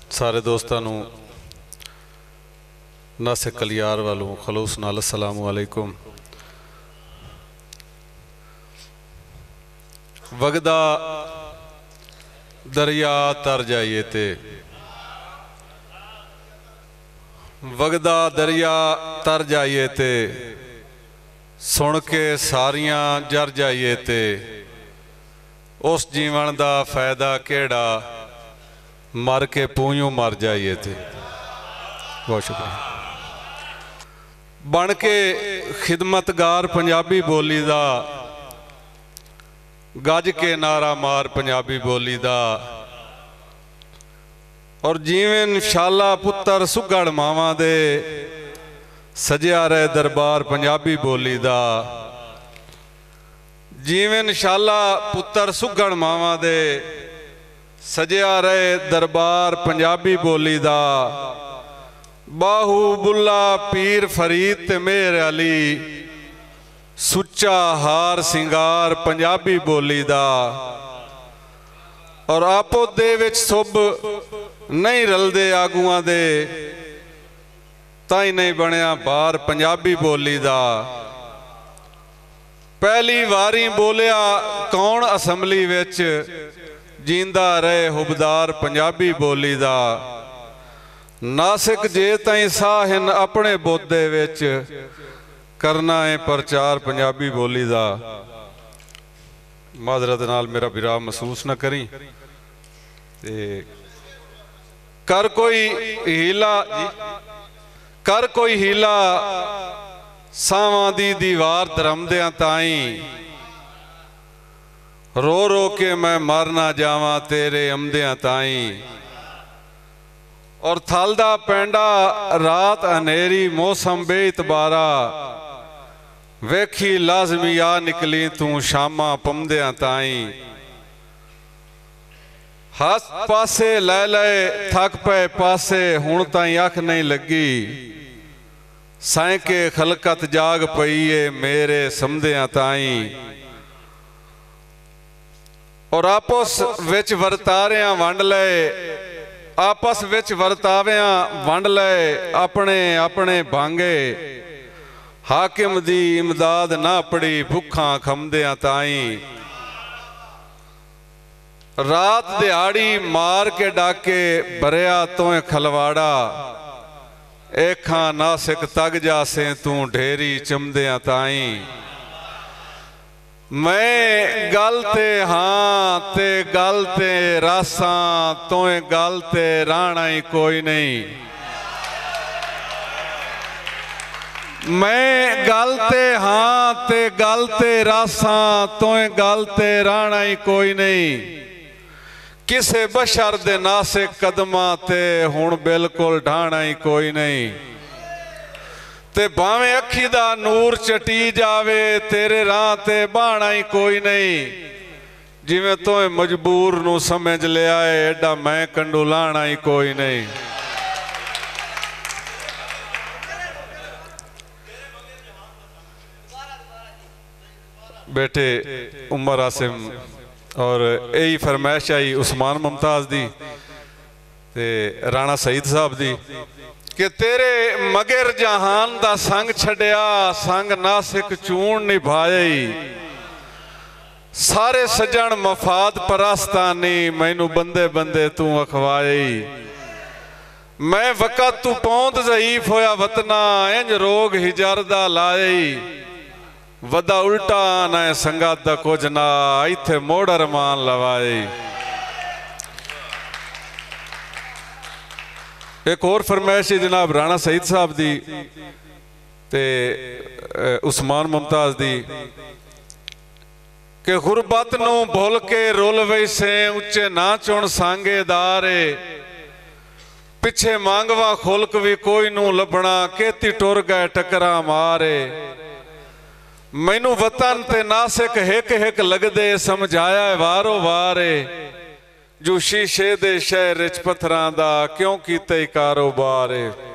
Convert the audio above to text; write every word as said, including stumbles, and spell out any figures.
सारे दोस्तों नूं नासिक कलियार वालों खलूस नाल अस्सलामु अलैकुम। वगदा दरिया तर जाइए ते वगदा दरिया तर जाइए ते सुन के सारियां जर जाइए ते उस जीवन दा फायदा केड़ा मर के पूंयों मर जाइए थे। बहुत शुक्रिया। बन के खिदमतगार पंजाबी बोली दा गज के नारा मार पंजाबी बोली दा और जीवन शाला पुत्र सुगड़ मावां दे सजिया रहे दरबार पंजाबी बोली दा जीवन शाला पुत्र सुगड़ मावां दे सजिया रहे दरबार पंजाबी बोली दा बाहू बुल्ला पीर फरीद ते मेहर अली सुच्चा हार सिंगार पंजाबी बोली दा और आपो दे विच सुब नहीं रलदे आगुआं दे ताई नहीं बनया बार पंजाबी बोली दा। पहली वारी बोलिया कौन असैम्बली विच जींदा रहे हुबदार पंजाबी बोली दा नासिक जे ताई साहिन अपने बोदे विच करना है प्रचार पंजाबी बोली दा। माजरत नाल मेरा विराह महसूस न करी ते कर कोई हीला कर कोई हीला सावां दी दीवार धरमदियां ताई रो रो के मैं मर ना जावां तेरे अमदियां ताई और थलदा पैंडा रात अनेरी मौसम बेइतबारा वेखी लाजमी आ निकली तू शामा पमदियां ताई हस पासे लै लै थक पे पासे हुण ताई अख नहीं लगी सैके खलकत जाग पईए मेरे समदियां ताई और आपस विच वरतारियां वंड ले आपस विच वरतावियां वंड ले अपने अपने भांगे हाकिम दी इमदाद ना पड़ी भुखा खमदियां ताई रात दिहाड़ी मार के डाके भरिया तोए खलवाड़ा एखा नासिक तग जासे तू ढेरी चमदियां ताई मैं गल ते हाँ ते गल ते रासा तोए गल ते राणा ही कोई नहीं मैं गल ते हाँ ते गल ते रासा तोए गल ते राणा ही कोई नहीं किसे बशर दे नासिक कदमा ते हुण बिल्कुल ढाणा ही कोई नहीं ते भावें अखी दा नूर चटी जावे तेरे राह ते बाणा ही कोई नहीं जिवें तोए मजबूर नू समझ लिया है एडा मैं कंडू लाणा ही कोई नहीं। बेटे उमर आसिम और यही फरमाइश आई उस्मान मुमताज दी ते राणा सईद साहब दी कि तेरे मगर जहान दा संग छड़िया संग नासिक चून निभाए सारे सजन मफाद परस्तानी मैनू बंदे बंदे तू अखवाए मैं वक़्त तू पौंद ज़ईफ होया वतना इंज रोग हिजर दा लाए वदा उल्टा ना संगत दा कुछ ना इत्थे मोड़ रमान लवाए। एक और फरमाइश है जनाब राणा सईद साहब दी ते उस्मान मुमताज दी कि गुरबत नू भुल के रुल वैसे उच्चे ना चुन सांगेदारे पिछे मांगवा खुलक भी कोई नू लभना केती टुर गए टकरा मारे मैनू वतन ते नासिक हिक हिक लगदे समझाया वारो वारे जो शीशे दे शहर च पत्थरां दा क्यों कीते कारोबार।